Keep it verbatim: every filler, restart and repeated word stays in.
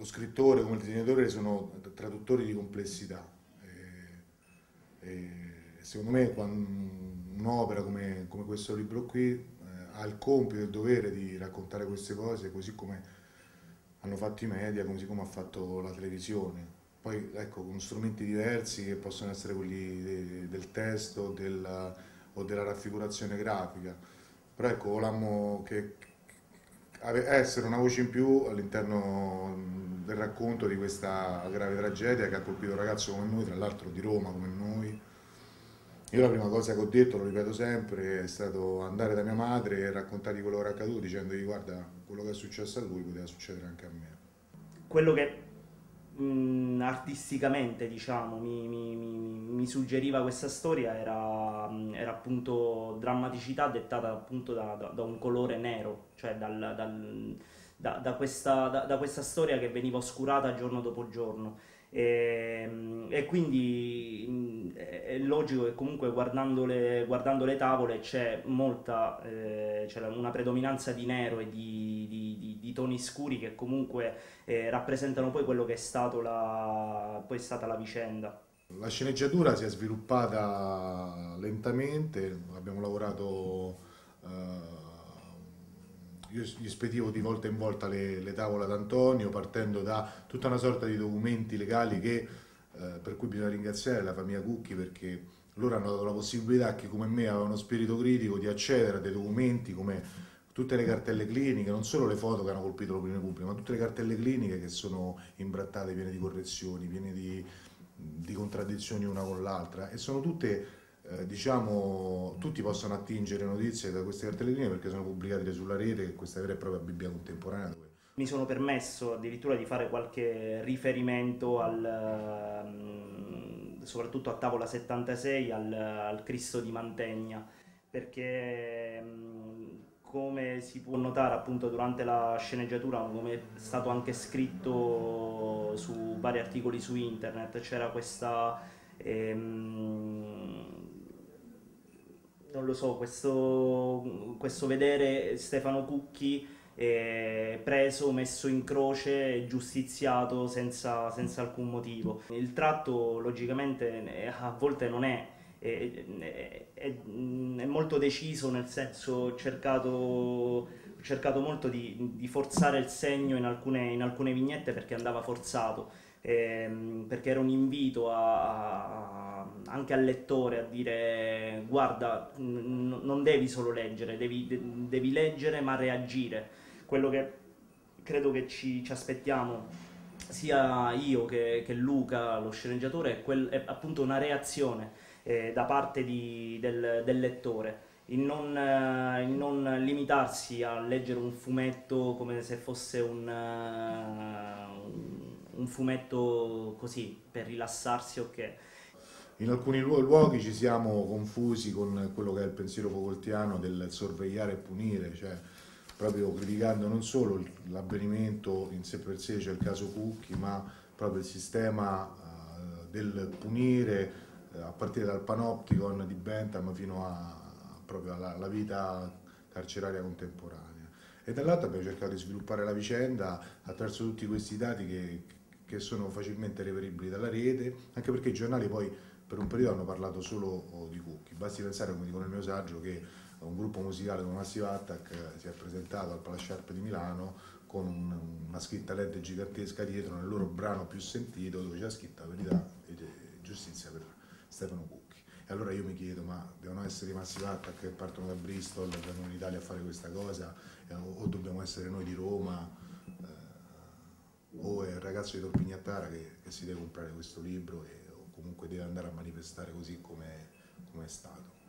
lo scrittore come il disegnatore sono traduttori di complessità. E, e secondo me un'opera come, come questo libro qui eh, ha il compito e il dovere di raccontare queste cose così come hanno fatto i media, così come ha fatto la televisione. Poi ecco, con strumenti diversi che possono essere quelli de, del testo della, o della raffigurazione grafica. Però ecco, volevamo che, essere una voce in più all'interno del racconto di questa grave tragedia che ha colpito un ragazzo come noi, tra l'altro di Roma come noi. Io la prima cosa che ho detto, lo ripeto sempre, è stato andare da mia madre e raccontargli quello che era accaduto dicendogli guarda, quello che è successo a lui poteva succedere anche a me. Quello che mh, artisticamente, diciamo, mi, mi- mi- mi suggeriva questa storia era, mh, era appunto drammaticità dettata appunto da, da- da un colore nero, cioè dal- dal- da, da questa, da- da questa storia che veniva oscurata giorno dopo giorno. E, mh, e quindi mh, è, è logico che comunque guardando le, guardando le tavole c'è molta, eh, c'è una predominanza di nero e di, di- di- di toni scuri che comunque eh, rappresentano poi quello che è stato la, poi è stata la vicenda. La sceneggiatura si è sviluppata lentamente, abbiamo lavorato, eh, io gli spedivo di volta in volta le, le tavole ad Antonio, partendo da tutta una sorta di documenti legali che, eh, per cui bisogna ringraziare la famiglia Cucchi perché loro hanno dato la possibilità a chi come me aveva uno spirito critico di accedere a dei documenti come tutte le cartelle cliniche, non solo le foto che hanno colpito l'opinione pubblica, ma tutte le cartelle cliniche che sono imbrattate, piene di correzioni, piene di, di contraddizioni una con l'altra e sono tutte, eh, diciamo, tutti possono attingere notizie da queste cartelle cliniche perché sono pubblicate sulla rete, che questa vera e propria Bibbia contemporanea. Dove... Mi sono permesso addirittura di fare qualche riferimento al, ehm, soprattutto a tavola settantasei, al, al Cristo di Mantegna, perché ehm, come si può notare appunto durante la sceneggiatura, come è stato anche scritto su vari articoli su internet, c'era questa ehm, non lo so, questo, questo vedere Stefano Cucchi eh, preso, messo in croce e giustiziato senza, senza alcun motivo. Il tratto logicamente eh, a volte non è, è, è- è- è molto deciso, nel senso ho cercato, ho cercato molto di, di forzare il segno in alcune, in alcune vignette perché andava forzato, ehm, perché era un invito a- a- anche al lettore a dire guarda, n- non devi solo leggere, devi, de- devi leggere ma reagire. Quello che credo che ci, ci aspettiamo sia io che, che Luca, lo sceneggiatore, è, quel- è appunto una reazione eh, da parte di- del, del lettore. Il non, eh, il non limitarsi a leggere un fumetto come se fosse un, eh, un- un fumetto così per rilassarsi, ok. In alcuni luo- luoghi ci siamo confusi con quello che è il pensiero Foucaultiano del sorvegliare e punire, cioè proprio criticando non solo il- l'avvenimento in sé per sé, cioè il caso Cucchi, ma proprio il sistema eh, del punire eh, a partire dal panopticon di Bentham fino a, proprio alla, alla vita carceraria contemporanea. E dall'altro abbiamo cercato di sviluppare la vicenda attraverso tutti questi dati che, che sono facilmente reperibili dalla rete, anche perché i giornali poi per un periodo hanno parlato solo di Cucchi. Basti pensare, come dico nel mio saggio, che un gruppo musicale come Massive Attack eh, si è presentato al Palace Sharp di Milano con un- una scritta L E D gigantesca dietro nel loro brano più sentito dove c'è scritta verità e giustizia per Stefano Cucchi. E allora io mi chiedo, ma devono essere i Massive Attack che partono da Bristol, vengono in Italia a fare questa cosa, eh, o, o dobbiamo essere noi di Roma, eh, o è il ragazzo di Torpignattara che, che si deve comprare questo libro e, o comunque deve andare a manifestare così come è stato.